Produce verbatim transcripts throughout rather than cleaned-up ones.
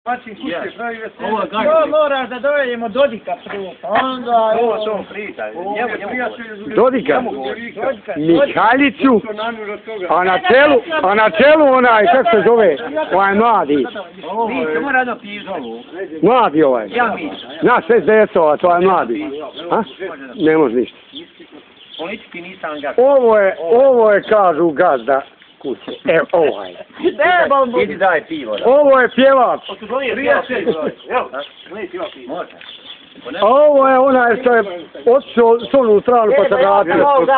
Mačin kuće pravi veselje. Jo, moraš da dovedemo Dodika prvo, pa onda... Ovo su on priča. Dodika, Mihaljicu, a na čelu, a na čelu onaj, kako se zove, onaj mladi. Mića, mora da piješ ovu. Mladi ovaj. Ja Mića. Na šest desova, to je mladi. A? Ne može ništa. Politički nisam gaz. Ovo je, ovo je, kažu, gazda kuće. Evo, ovaj. Ne, bom, idi daj pivo. Ovo je pjevač. Ovo je onaj što je otišao s onu stranu pa se vratio.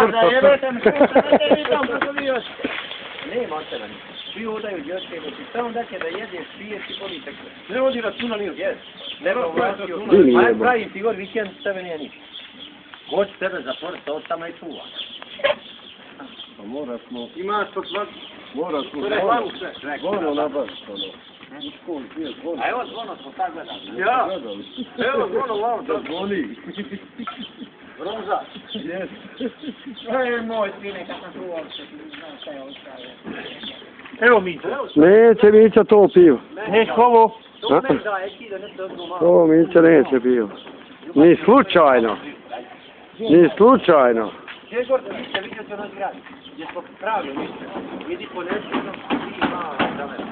Nema od tebe ništa. Svi odaju dječke, samo da će da jedeš, piješ i polite. Ne vodi računa nije. Jes. Nema vratio. Ajde pravim ti god vikend, tebe nije ništa. God će tebe zatvoriti, to samo i čuva. Pa mora smo... Imaš to tvat... Mora smo... Zvono nabaviti ono. A evo zvono smo sad gledali. Ja. Evo zvono malo da zvoni. Bronza. Jes. Ej moj sine, kako sam čuo uopće. Znam šta je ovo stavio. Evo Mića. Neće Mića to pivo. Neš ovo? To meni daje, ti da nešto odgo malo. To Mića neće pivo. Ni slučajno. Ni slučajno. Gdje god ti mište, vidio se na zgradi. Gdje smo pravili mište. Vidi po nešto, ti malo za mene.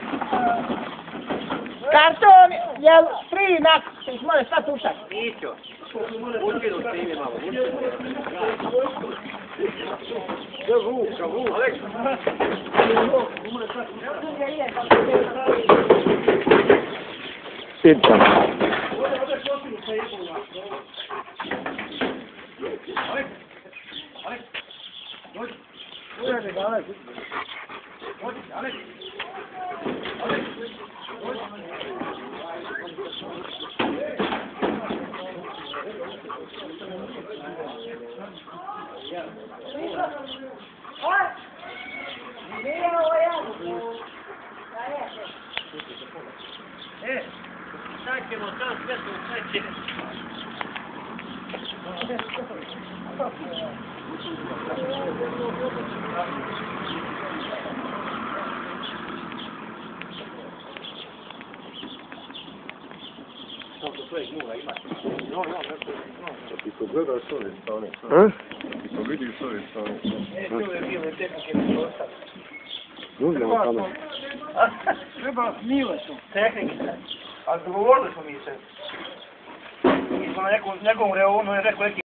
Karton je tri nakon, ti ih možeš sad ušati. Mićo. Učinu s tim malo. Sve vuka, vuka. Aleks. Idem. E, sad ćemo sam sve to sveće. Ti to gledaš s ove strane. A? Ti to vidiš s ove strane. E, tu je bilo tehnike mi ostali. Uzmemo tamo. Treba mile su. Tehnike. A dogovorili smo mi se. Mi smo na nekom, nekom reonu, on je rekao neki